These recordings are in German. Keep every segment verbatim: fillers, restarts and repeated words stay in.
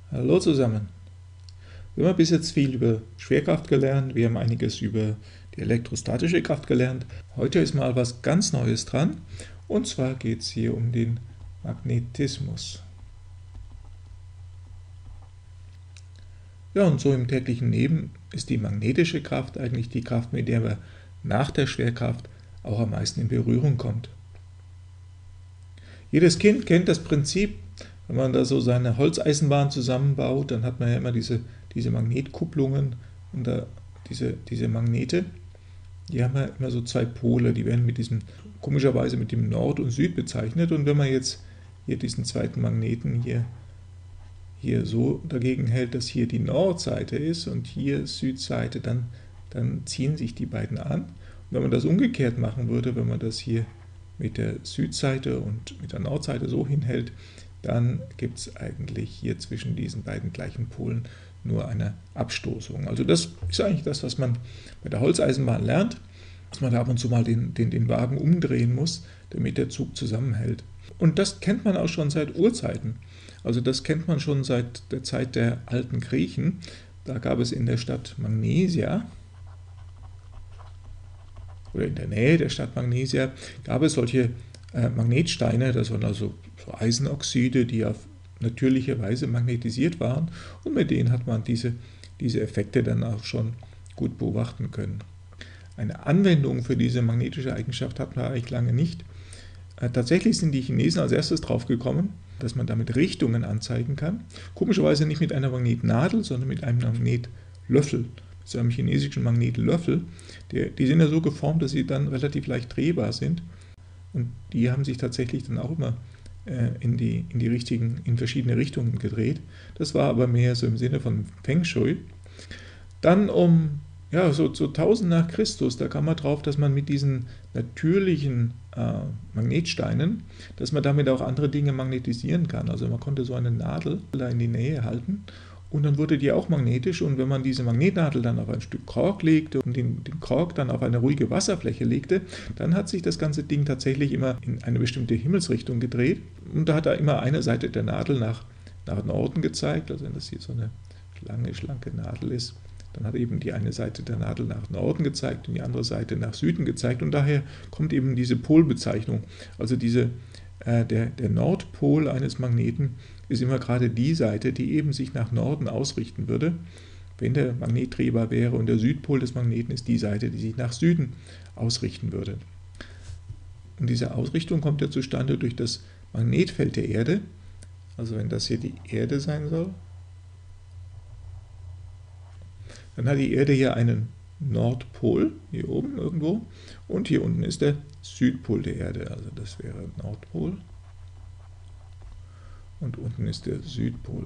Hallo zusammen. Wir haben bis jetzt viel über Schwerkraft gelernt, wir haben einiges über die elektrostatische Kraft gelernt. Heute ist mal was ganz Neues dran, und zwar geht es hier um den Magnetismus. Ja, und so im täglichen Leben ist die magnetische Kraft eigentlich die Kraft, mit der wir nach der Schwerkraft auch am meisten in Berührung kommt. Jedes Kind kennt das Prinzip, wenn man da so seine Holzeisenbahn zusammenbaut, dann hat man ja immer diese, diese Magnetkupplungen und da diese, diese Magnete, die haben ja immer so zwei Pole, die werden mit diesem, komischerweise mit dem Nord und Süd bezeichnet, und wenn man jetzt hier diesen zweiten Magneten hier, hier so dagegen hält, dass hier die Nordseite ist und hier Südseite, dann, dann ziehen sich die beiden an. Und wenn man das umgekehrt machen würde, wenn man das hier mit der Südseite und mit der Nordseite so hinhält, dann gibt es eigentlich hier zwischen diesen beiden gleichen Polen nur eine Abstoßung. Also das ist eigentlich das, was man bei der Holzeisenbahn lernt, dass man da ab und zu mal den, den, den Wagen umdrehen muss, damit der Zug zusammenhält. Und das kennt man auch schon seit Urzeiten. Also das kennt man schon seit der Zeit der alten Griechen. Da gab es in der Stadt Magnesia, oder in der Nähe der Stadt Magnesia, gab es solche äh, Magnetsteine, das waren also so Eisenoxide, die auf natürliche Weise magnetisiert waren, und mit denen hat man diese, diese Effekte dann auch schon gut beobachten können. Eine Anwendung für diese magnetische Eigenschaft hat man eigentlich lange nicht. Äh, tatsächlich sind die Chinesen als erstes drauf gekommen, dass man damit Richtungen anzeigen kann. Komischerweise nicht mit einer Magnetnadel, sondern mit einem Magnetlöffel. Zu einem chinesischen Magnetlöffel. Die, die sind ja so geformt, dass sie dann relativ leicht drehbar sind. Und die haben sich tatsächlich dann auch immer äh, in, die, in, die richtigen, in verschiedene Richtungen gedreht. Das war aber mehr so im Sinne von Feng Shui. Dann um ja, so, so tausend nach Christus, da kam man drauf, dass man mit diesen natürlichen äh, Magnetsteinen, dass man damit auch andere Dinge magnetisieren kann. Also man konnte so eine Nadel da in die Nähe halten, und dann wurde die auch magnetisch, und wenn man diese Magnetnadel dann auf ein Stück Kork legte und den, den Kork dann auf eine ruhige Wasserfläche legte, dann hat sich das ganze Ding tatsächlich immer in eine bestimmte Himmelsrichtung gedreht, und da hat er immer eine Seite der Nadel nach, nach Norden gezeigt. Also wenn das hier so eine lange, schlanke Nadel ist, dann hat eben die eine Seite der Nadel nach Norden gezeigt und die andere Seite nach Süden gezeigt, und daher kommt eben diese Polbezeichnung. Also diese, äh, der, der Nordpol eines Magneten ist immer gerade die Seite, die eben sich nach Norden ausrichten würde, wenn der Magnet drehbar wäre, und der Südpol des Magneten ist die Seite, die sich nach Süden ausrichten würde. Und diese Ausrichtung kommt ja zustande durch das Magnetfeld der Erde. Also wenn das hier die Erde sein soll, dann hat die Erde hier einen Nordpol, hier oben irgendwo, und hier unten ist der Südpol der Erde, also das wäre Nordpol. Und unten ist der Südpol.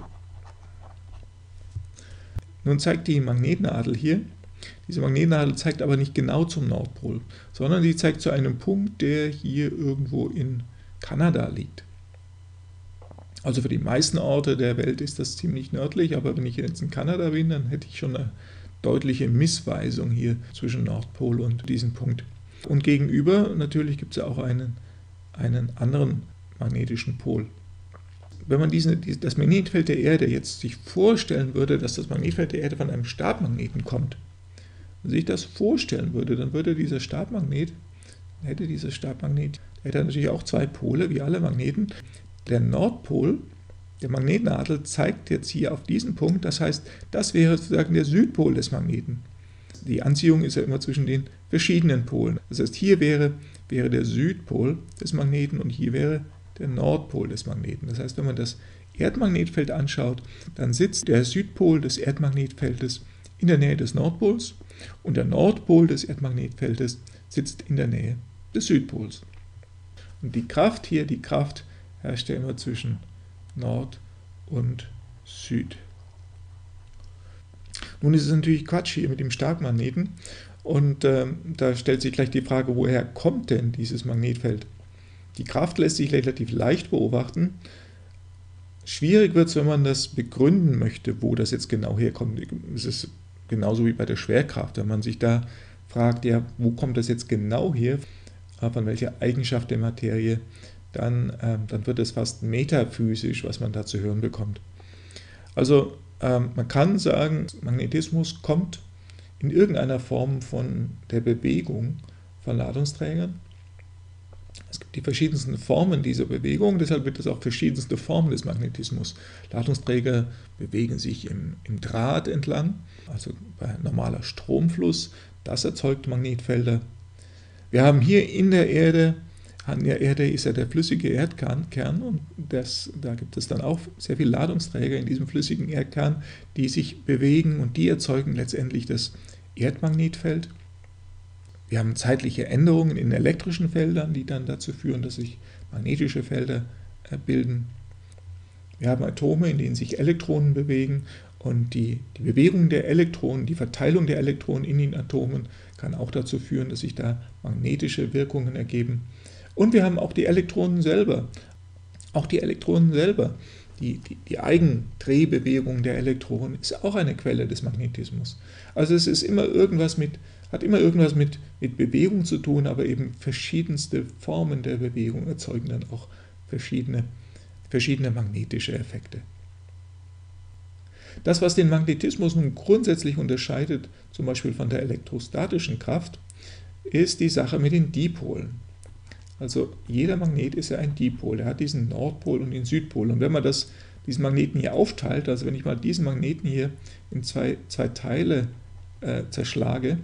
Nun zeigt die Magnetnadel hier, diese Magnetnadel zeigt aber nicht genau zum Nordpol, sondern die zeigt zu einem Punkt, der hier irgendwo in Kanada liegt. Also für die meisten Orte der Welt ist das ziemlich nördlich, aber wenn ich jetzt in Kanada bin, dann hätte ich schon eine deutliche Missweisung hier zwischen Nordpol und diesem Punkt. Und gegenüber natürlich gibt es ja auch einen, einen anderen magnetischen Pol. Wenn man diese, das Magnetfeld der Erde jetzt sich vorstellen würde, dass das Magnetfeld der Erde von einem Stabmagneten kommt, wenn sich das vorstellen würde, dann würde dieser Stabmagnet, hätte dieser Stabmagnet, der hätte natürlich auch zwei Pole, wie alle Magneten. Der Nordpol der Magnetnadel zeigt jetzt hier auf diesen Punkt, das heißt, das wäre sozusagen der Südpol des Magneten. Die Anziehung ist ja immer zwischen den verschiedenen Polen. Das heißt, hier wäre, wäre der Südpol des Magneten und hier wäre der Nordpol des Magneten. Das heißt, wenn man das Erdmagnetfeld anschaut, dann sitzt der Südpol des Erdmagnetfeldes in der Nähe des Nordpols und der Nordpol des Erdmagnetfeldes sitzt in der Nähe des Südpols. Und die Kraft hier, die Kraft herrscht ja immer zwischen Nord und Süd. Nun ist es natürlich Quatsch hier mit dem Stabmagneten, und äh, da stellt sich gleich die Frage, woher kommt denn dieses Magnetfeld? Die Kraft lässt sich relativ leicht beobachten. Schwierig wird es, wenn man das begründen möchte, wo das jetzt genau herkommt. Es ist genauso wie bei der Schwerkraft, wenn man sich da fragt, ja, wo kommt das jetzt genau her, von welcher Eigenschaft der Materie, dann, äh, dann wird es fast metaphysisch, was man da zu hören bekommt. Also ähm, man kann sagen, Magnetismus kommt in irgendeiner Form von der Bewegung von Ladungsträgern. Es gibt die verschiedensten Formen dieser Bewegung, deshalb wird es auch verschiedenste Formen des Magnetismus. Ladungsträger bewegen sich im, im Draht entlang, also bei normaler Stromfluss. Das erzeugt Magnetfelder. Wir haben hier in der Erde, an der Erde ist ja der flüssige Erdkern und das, da gibt es dann auch sehr viele Ladungsträger in diesem flüssigen Erdkern, die sich bewegen und die erzeugen letztendlich das Erdmagnetfeld. Wir haben zeitliche Änderungen in elektrischen Feldern, die dann dazu führen, dass sich magnetische Felder bilden. Wir haben Atome, in denen sich Elektronen bewegen und die, die Bewegung der Elektronen, die Verteilung der Elektronen in den Atomen kann auch dazu führen, dass sich da magnetische Wirkungen ergeben. Und wir haben auch die Elektronen selber. Auch die Elektronen selber, die, die, die Eigendrehbewegung der Elektronen ist auch eine Quelle des Magnetismus. Also es ist immer irgendwas mit, hat immer irgendwas mit, mit Bewegung zu tun, aber eben verschiedenste Formen der Bewegung erzeugen dann auch verschiedene, verschiedene magnetische Effekte. Das, was den Magnetismus nun grundsätzlich unterscheidet, zum Beispiel von der elektrostatischen Kraft, ist die Sache mit den Dipolen. Also jeder Magnet ist ja ein Dipol, er hat diesen Nordpol und den Südpol. Und wenn man das, diesen Magneten hier aufteilt, also wenn ich mal diesen Magneten hier in zwei, zwei Teile äh, zerschlage,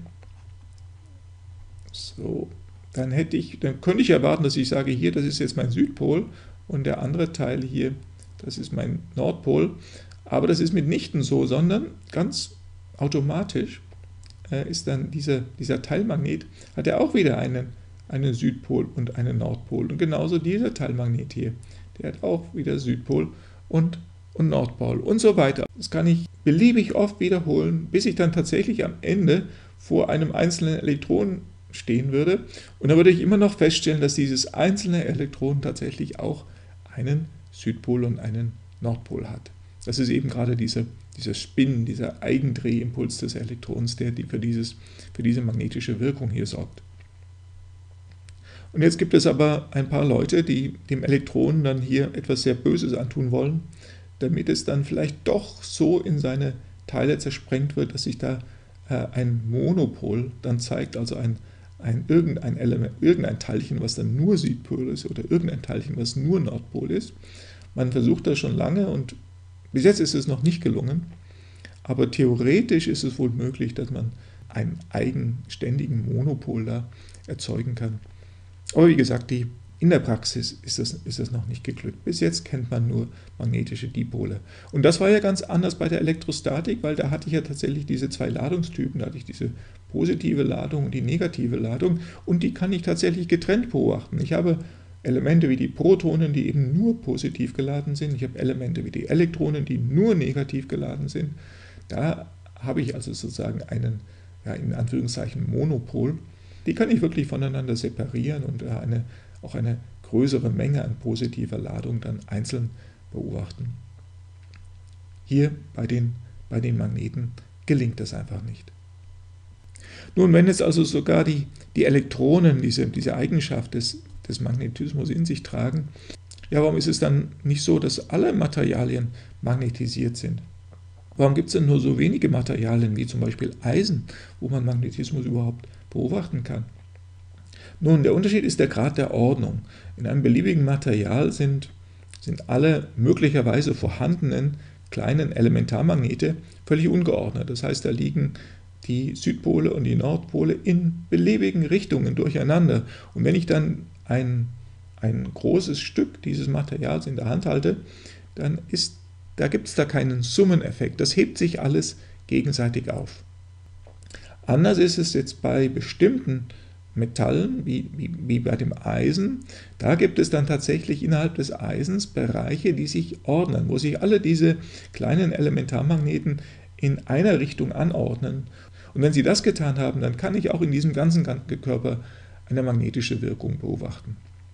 so, dann, hätte ich, dann könnte ich erwarten, dass ich sage, hier, das ist jetzt mein Südpol und der andere Teil hier, das ist mein Nordpol. Aber das ist mitnichten so, sondern ganz automatisch äh, ist dann dieser, dieser Teilmagnet, hat er auch wieder einen, einen Südpol und einen Nordpol. Und genauso dieser Teilmagnet hier, der hat auch wieder Südpol und, und Nordpol und so weiter. Das kann ich beliebig oft wiederholen, bis ich dann tatsächlich am Ende vor einem einzelnen Elektron stehen würde. Und da würde ich immer noch feststellen, dass dieses einzelne Elektron tatsächlich auch einen Südpol und einen Nordpol hat. Das ist eben gerade dieser, dieser Spin, dieser Eigendrehimpuls des Elektrons, der die für, dieses, für diese magnetische Wirkung hier sorgt. Und jetzt gibt es aber ein paar Leute, die dem Elektron dann hier etwas sehr Böses antun wollen, damit es dann vielleicht doch so in seine Teile zersprengt wird, dass sich da äh, ein Monopol dann zeigt, also ein, ein, irgendein, Element, irgendein Teilchen, was dann nur Südpol ist oder irgendein Teilchen, was nur Nordpol ist. Man versucht das schon lange und bis jetzt ist es noch nicht gelungen, aber theoretisch ist es wohl möglich, dass man einen eigenständigen Monopol da erzeugen kann. Aber wie gesagt, die, in der Praxis ist das, ist das noch nicht geglückt. Bis jetzt kennt man nur magnetische Dipole. Und das war ja ganz anders bei der Elektrostatik, weil da hatte ich ja tatsächlich diese zwei Ladungstypen. Da hatte ich diese positive Ladung und die negative Ladung und die kann ich tatsächlich getrennt beobachten. Ich habe Elemente wie die Protonen, die eben nur positiv geladen sind. Ich habe Elemente wie die Elektronen, die nur negativ geladen sind. Da habe ich also sozusagen einen, ja, in Anführungszeichen, Monopol. Die kann ich wirklich voneinander separieren und eine, auch eine größere Menge an positiver Ladung dann einzeln beobachten. Hier bei den, bei den Magneten gelingt das einfach nicht. Nun, wenn jetzt also sogar die, die Elektronen diese, diese Eigenschaft des des Magnetismus in sich tragen, ja, warum ist es dann nicht so, dass alle Materialien magnetisiert sind? Warum gibt es denn nur so wenige Materialien wie zum Beispiel Eisen, wo man Magnetismus überhaupt beobachten kann? Nun, der Unterschied ist der Grad der Ordnung. In einem beliebigen Material sind, sind alle möglicherweise vorhandenen kleinen Elementarmagnete völlig ungeordnet. Das heißt, da liegen die Südpole und die Nordpole in beliebigen Richtungen durcheinander. Und wenn ich dann ein, ein großes Stück dieses Materials in der Hand halte, dann ist, da gibt es da keinen Summeneffekt. Das hebt sich alles gegenseitig auf. Anders ist es jetzt bei bestimmten Metallen, wie, wie, wie bei dem Eisen. Da gibt es dann tatsächlich innerhalb des Eisens Bereiche, die sich ordnen, wo sich alle diese kleinen Elementarmagneten in einer Richtung anordnen. Und wenn sie das getan haben, dann kann ich auch in diesem ganzen Körper eine magnetische Wirkung beobachten.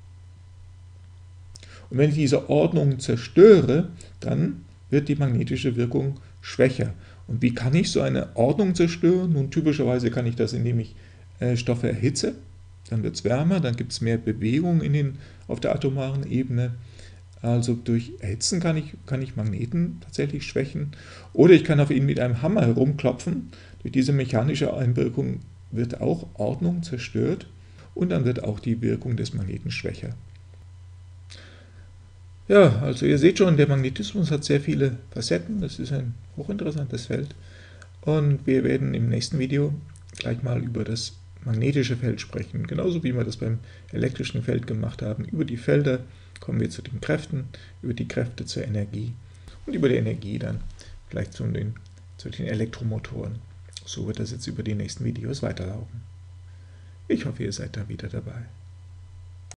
Und wenn ich diese Ordnung zerstöre, dann wird die magnetische Wirkung schwächer. Und wie kann ich so eine Ordnung zerstören? Nun, typischerweise kann ich das, indem ich äh, Stoffe erhitze. Dann wird es wärmer, dann gibt es mehr Bewegung in den, auf der atomaren Ebene. Also durch Erhitzen kann ich, kann ich Magneten tatsächlich schwächen. Oder ich kann auf ihn mit einem Hammer herumklopfen. Durch diese mechanische Einwirkung wird auch Ordnung zerstört und dann wird auch die Wirkung des Magneten schwächer. Ja, also ihr seht schon, der Magnetismus hat sehr viele Facetten. Das ist ein hochinteressantes Feld. Und wir werden im nächsten Video gleich mal über das magnetische Feld sprechen. Genauso wie wir das beim elektrischen Feld gemacht haben. Über die Felder kommen wir zu den Kräften, über die Kräfte zur Energie und über die Energie dann vielleicht zu den, zu den Elektromotoren. So wird das jetzt über die nächsten Videos weiterlaufen. Ich hoffe, ihr seid da wieder dabei.